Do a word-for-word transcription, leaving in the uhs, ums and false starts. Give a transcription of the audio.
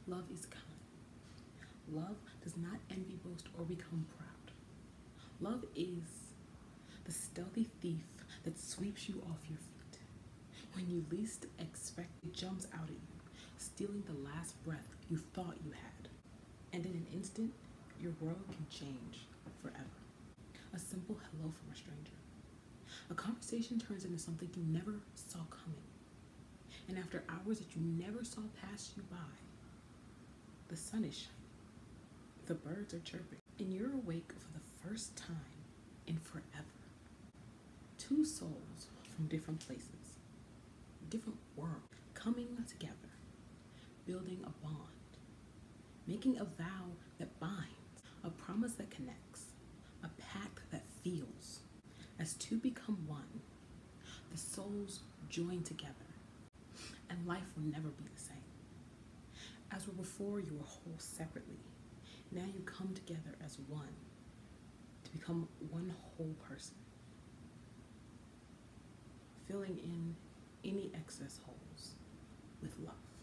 Love is kind. Love does not envy, boast, or become proud. Love is the stealthy thief that sweeps you off your feet. When you least expect it, jumps out at you, stealing the last breath you thought you had. And in an instant, your world can change forever. A simple hello from a stranger. A conversation turns into something you never saw coming. And after hours that you never saw pass you by, the sun is shining, the birds are chirping, and you're awake for the first time in forever. Two souls from different places, different worlds, coming together, building a bond, making a vow that binds, a promise that connects, a pact that feels. As two become one, the souls join together, and life will never be the same. As were before, you were whole separately. Now you come together as one to become one whole person, filling in any excess holes with love.